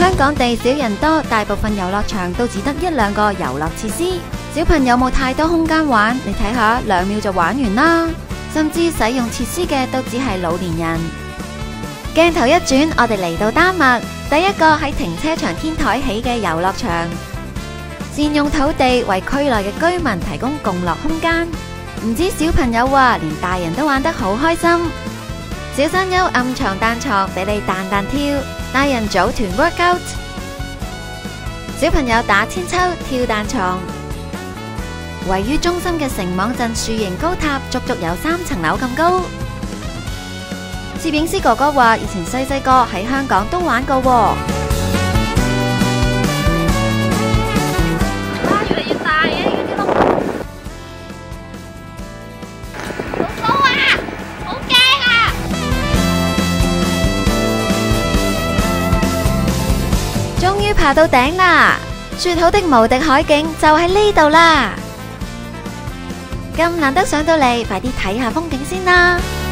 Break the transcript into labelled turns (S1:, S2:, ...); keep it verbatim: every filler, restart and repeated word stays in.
S1: 香港地少人多，大部分遊樂場都只得一兩個遊樂設施，小朋友冇太多空間玩，你睇下兩秒就玩完啦。甚至使用設施嘅都只係老年人。鏡頭一轉，我哋嚟到丹麥，第一個喺停車場天台起嘅遊樂場，善用土地為區內嘅居民提供共樂空間。唔止小朋友話，連大人都玩得好開心。小山丘暗床彈床俾你彈彈跳，大人組團 workout， 小朋友打千秋跳彈床。位於中心嘅城網鎮樹形高塔足足有三層樓咁高。攝影師哥哥話，以前細細個喺香港都玩過喎。哇，越嚟越大嘅呢啲窿，好高啊，好驚啊！終於爬到頂啦，說好的無敵海景就喺呢度啦。咁難得上到嚟，快啲睇下風景先啦！